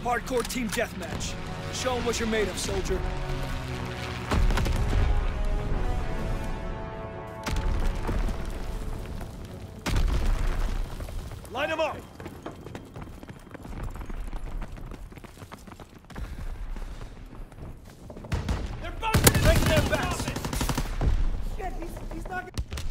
Hardcore team deathmatch. Show 'em what you're made of, soldier. Line 'em up! They're bumping into their backs! Shit, he's not gonna...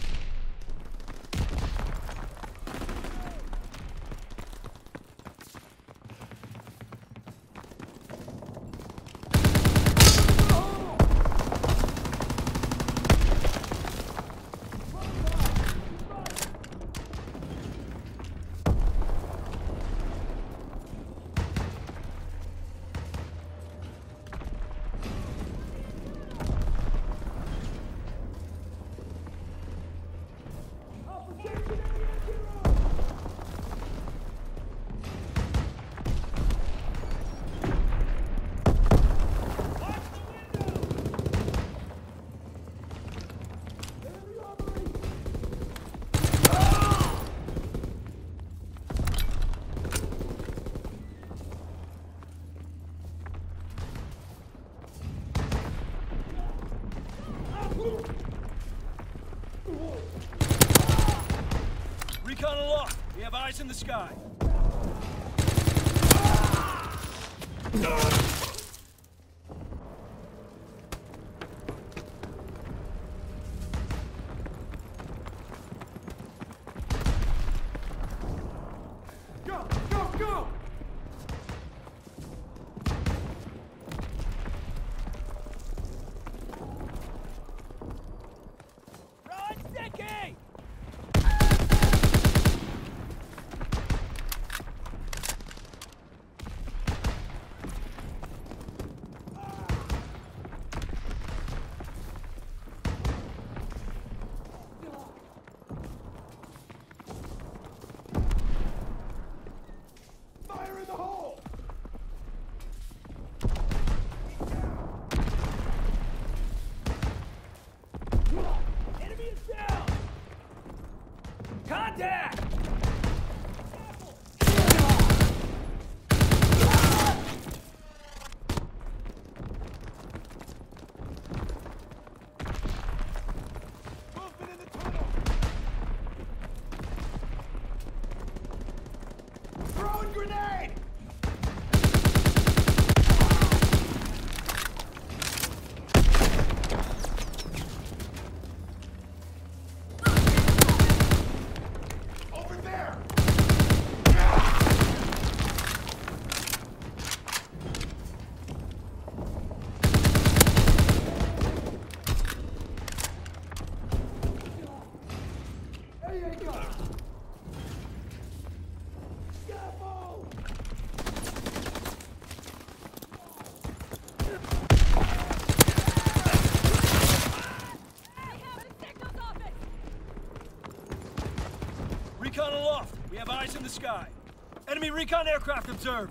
Recon aloft. We have eyes in the sky. Go! Go! Go! Run, Sticky! Fire in the hole! Enemy is down! Contact! Movement in the tunnel! Throwing grenade! Over there! There you go! Scaffold! Recon aloft. We have eyes in the sky. Enemy recon aircraft observed.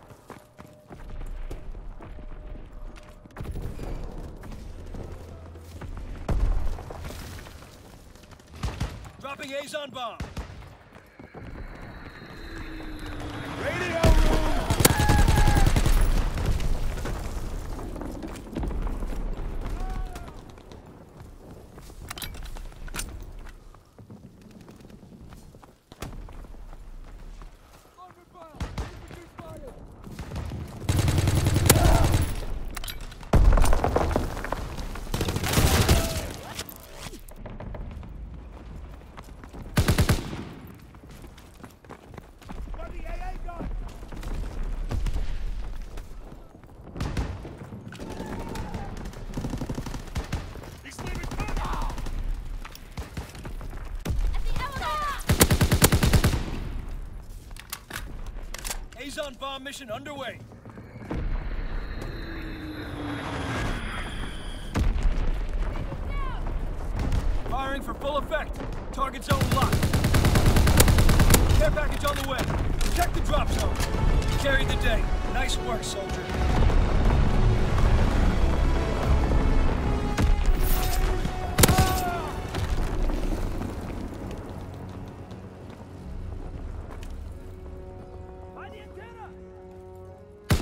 Dropping Azon bomb. Radio room! Azon bomb mission underway. Firing for full effect. Target zone locked. Care package on the way. Protect the drop zone. You carried the day. Nice work, soldier. Find the antenna!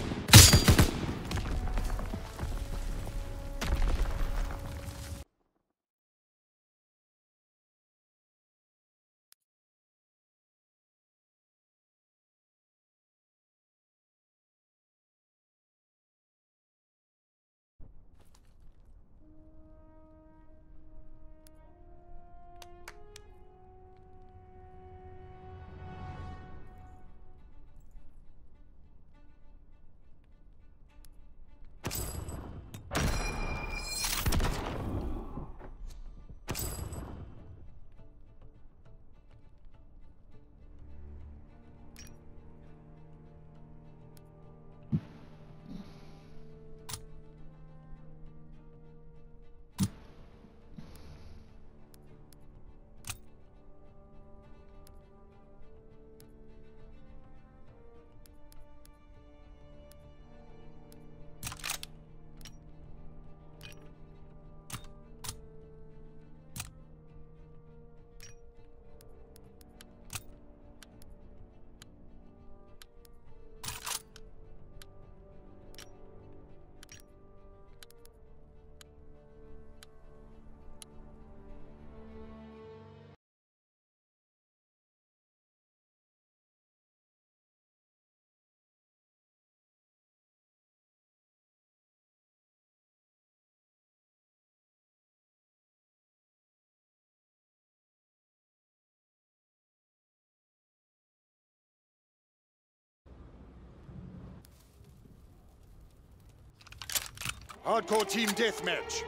Hardcore team deathmatch.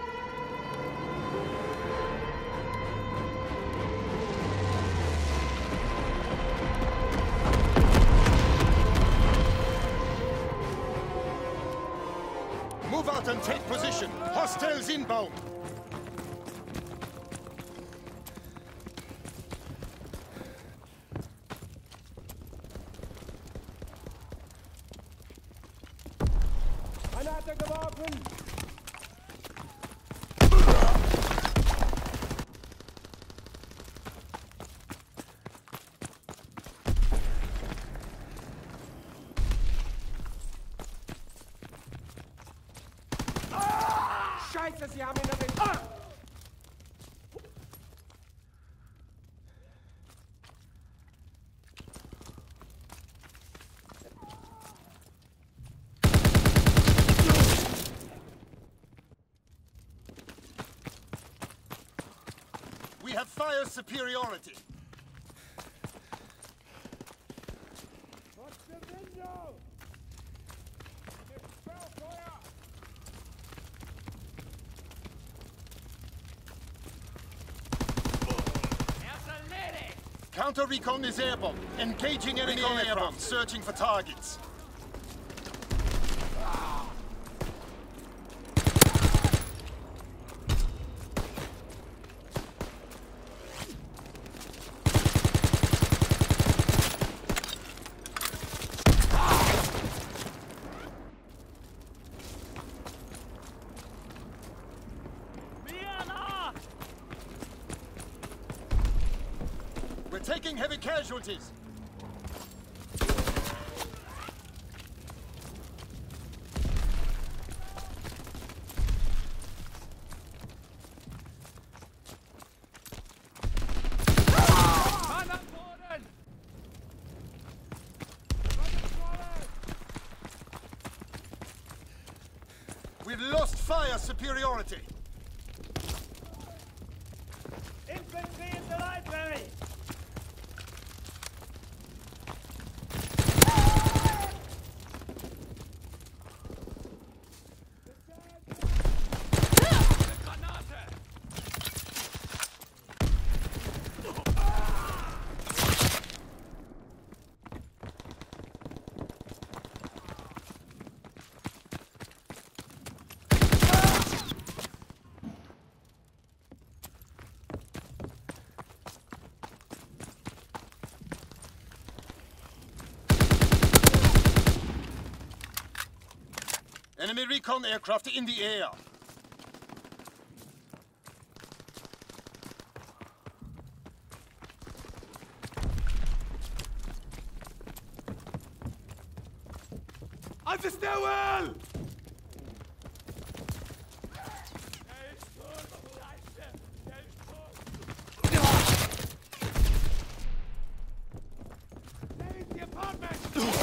Move out and take position. Hostiles inbound. Granate geworfen! Scheiße, Sie haben ihn erwischt! We have fire superiority. What's the window? Feuer! Counter recon is airborne. Engaging enemy aircraft, searching for targets. We're taking heavy casualties. We've lost fire superiority. Infantry in the library! Enemy recon aircraft in the air. On the stairwell! Leave the apartment!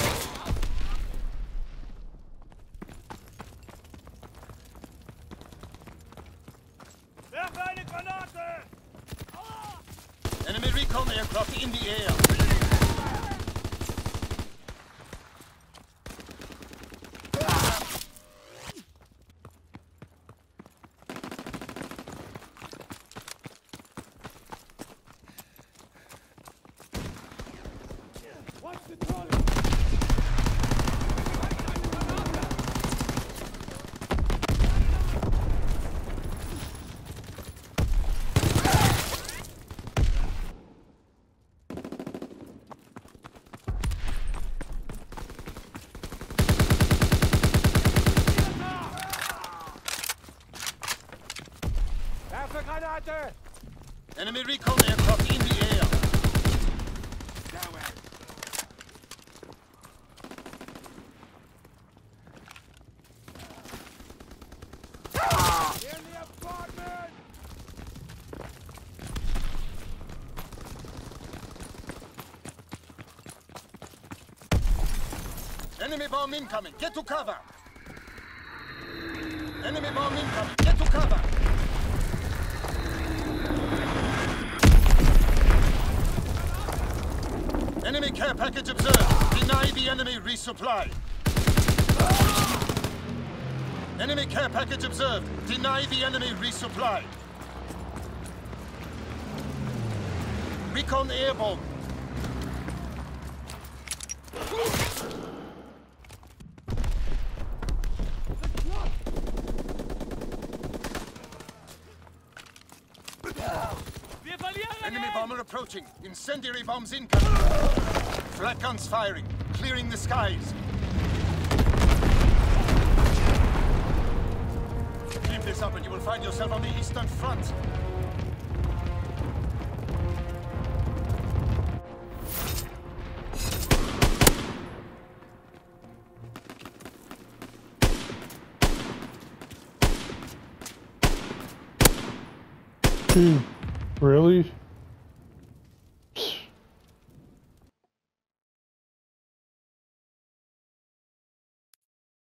Werfe eine Granate! Enemy recon aircraft in the air. Watch the trolley! Werfe Granate! Enemy recon aircraft in the air. In the apartment! Enemy bomb incoming. Get to cover. Enemy bomb incoming. Get to cover. Enemy care package observed. Deny the enemy resupply. Enemy care package observed. Deny the enemy resupply. Recon airborne. Enemy bomber approaching. Incendiary bombs incoming. Flak guns firing. Clearing the skies. Keep this up and you will find yourself on the Eastern Front. Dude, really?